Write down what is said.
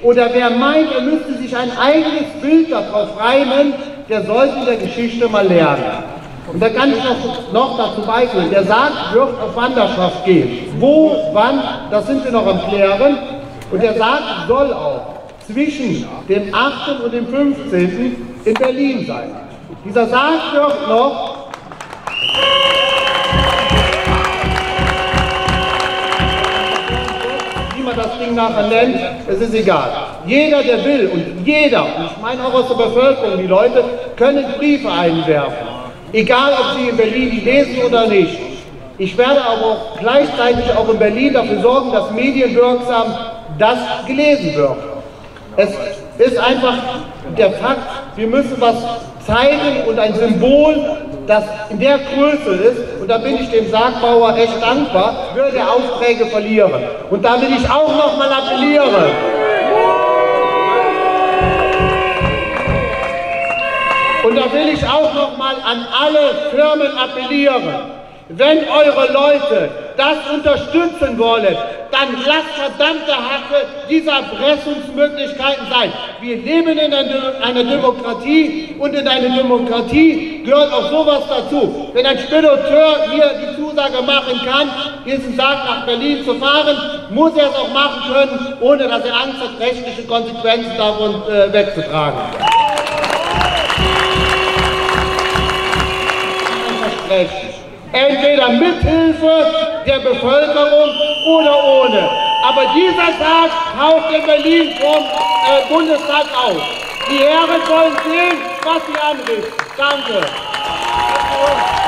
oder wer meint, er müsste sich ein eigenes Bild darauf reimen, der sollte in der Geschichte mal lernen. Und da kann ich noch dazu beifügen, der Sarg wird auf Wanderschaft gehen. Wo, wann, das sind wir noch am Klären. Und der Sarg soll auch zwischen dem 8. und dem 15. in Berlin sein. Dieser Sarg wird noch das Ding nachher nennt, es ist egal. Jeder, der will, und jeder, und ich meine auch aus der Bevölkerung, die Leute können Briefe einwerfen. Egal, ob sie in Berlin die lesen oder nicht. Ich werde aber auch gleichzeitig auch in Berlin dafür sorgen, dass medienwirksam das gelesen wird. Es ist einfach der Fakt, wir müssen was zeigen und ein Symbol, das in der Größe ist, und da bin ich dem Sargbauer echt dankbar, würde er Aufträge verlieren. Und da will ich auch noch mal appellieren. Und da will ich auch noch mal an alle Firmen appellieren. Wenn eure Leute das unterstützen wollen, dann lasst verdammte Hacke diese Erpressungsmöglichkeiten sein. Wir leben in einer Demokratie und in einer Demokratie gehört auch sowas dazu. Wenn ein Spediteur mir die Zusage machen kann, diesen Sarg nach Berlin zu fahren, muss er es auch machen können, ohne dass er Angst hat, rechtliche Konsequenzen davon wegzutragen. Entweder mit Hilfe der Bevölkerung oder ohne. Aber dieser Sarg taucht in Berlin vom Bundestag auf. Die Herren sollen sehen, was sie anrichten. Danke.